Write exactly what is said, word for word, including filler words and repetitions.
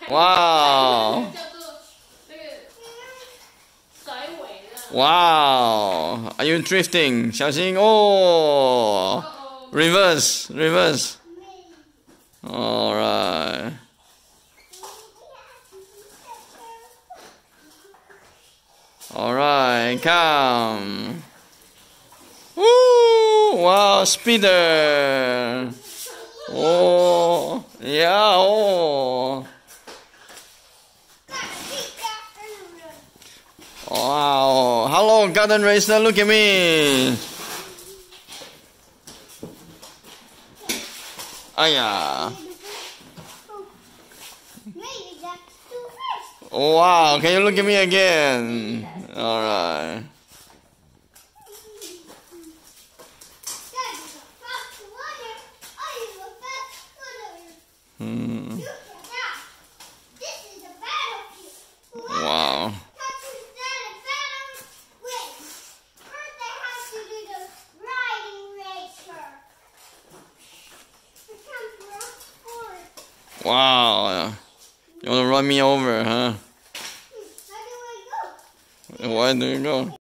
Wow! Wow! Are you drifting? 小心哦 Reverse, reverse. Alright. Alright, come. Woo! Wow, speeder. Oh, yeah, oh. Wow. Hello, garden racer, look at me. Aya. Wow, can you look at me again? Alright. Hmm. Wow. Wow. You want to run me over, huh? Where do you go? Where do you go?